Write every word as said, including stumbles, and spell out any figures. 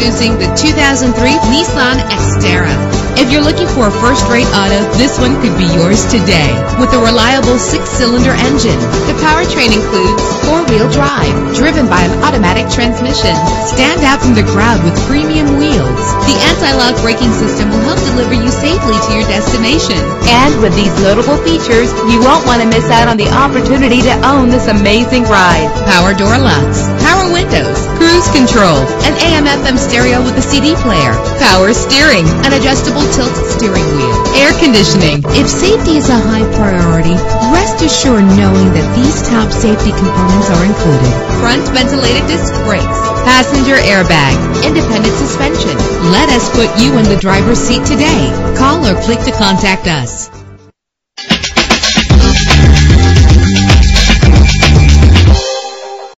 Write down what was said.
Introducing the two thousand three Nissan Xterra. If you're looking for a first-rate auto, this one could be yours today. With a reliable six-cylinder engine, the powertrain includes four-wheel drive, driven by an automatic transmission. Stand out from the crowd with premium wheels. The anti-lock braking system will help deliver you safely to your destination. And with these notable features, you won't want to miss out on the opportunity to own this amazing ride. Power door locks, power windows, cruise control, an A M F M stereo with a C D player, power steering, an adjustable tilt steering wheel, air conditioning. If safety is a high priority, rest assured knowing that these top safety components are included. Front ventilated disc brakes, passenger airbag, independent suspension. Let us put you in the driver's seat today. Call or click to contact us.